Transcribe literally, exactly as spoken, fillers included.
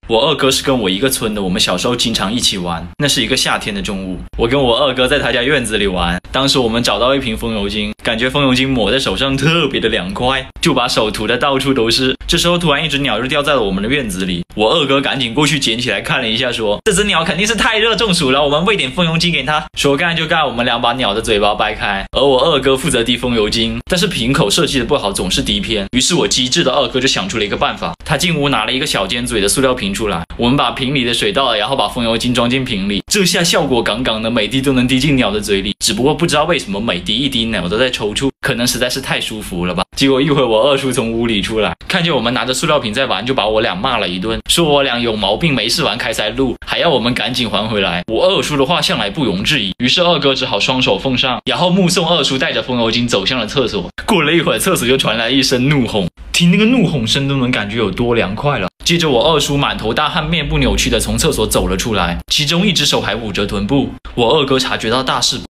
我二哥是跟我一个村的，我们小时候经常一起玩。那是一个夏天的中午，我跟我二哥在他家院子里玩。当时我们找到一瓶风油精，感觉风油精抹在手上特别的凉快，就把手涂得到处都是。这时候突然一只鸟就掉在了我们的院子里，我二哥赶紧过去捡起来看了一下，说这只鸟肯定是太热中暑了，我们喂点风油精给它。说干就干，我们俩把鸟的嘴巴掰开，而我二哥负责滴风油精，但是瓶口设计的不好，总是滴偏。于是我机智的二哥就想出了一个办法，他进屋拿了一个小尖嘴的塑料瓶出来，我们把瓶里的水倒了，然后把风油精装进瓶里，这下效果杠杠的，每滴都能滴进鸟的嘴里。只不过不知道为什么每滴一滴鸟都在抽搐，可能实在是太舒服了吧。结果一会我二叔从屋里出来，看见我们拿着塑料瓶在玩，就把我俩骂了一顿，说我俩有毛病，没事玩开塞露，还要我们赶紧还回来。我二叔的话向来不容置疑，于是二哥只好双手奉上，然后目送二叔带着风油精走向了厕所。过了一会儿，厕所就传来一声怒吼，听那个怒吼声都能感觉有多凉快了。接着我二叔满头大汗，面部扭曲的从厕所走了出来，其中一只手还捂着臀部。我二哥察觉到大事